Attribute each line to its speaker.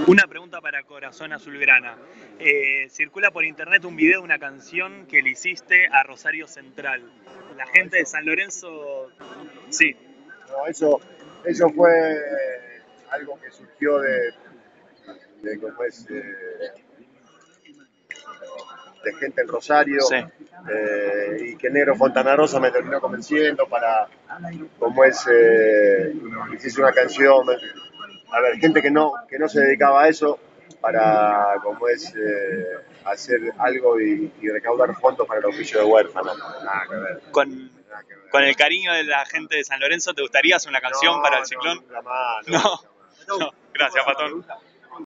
Speaker 1: Una pregunta para Corazón Azulgrana. Circula por internet un video de una canción que le hiciste a Rosario Central. La
Speaker 2: No,
Speaker 1: gente de
Speaker 2: eso,
Speaker 1: San Lorenzo, sí,
Speaker 2: no, eso fue algo que surgió de cómo es, de gente en Rosario,
Speaker 1: sí.
Speaker 2: y que Negro Fontana Rosa me terminó convenciendo para, como es, hiciste una canción, a ver, gente que no se dedicaba a eso, para, como es, hacer algo y recaudar fondos para el oficio de huérfano. Nada que ver,
Speaker 1: Con,
Speaker 2: nada que ver.
Speaker 1: con el cariño de la gente de San Lorenzo, ¿te gustaría hacer una canción para el
Speaker 2: No, no,
Speaker 1: Ciclón?
Speaker 2: nunca más,
Speaker 1: No,
Speaker 2: nunca más.
Speaker 1: no. Gracias, Patón.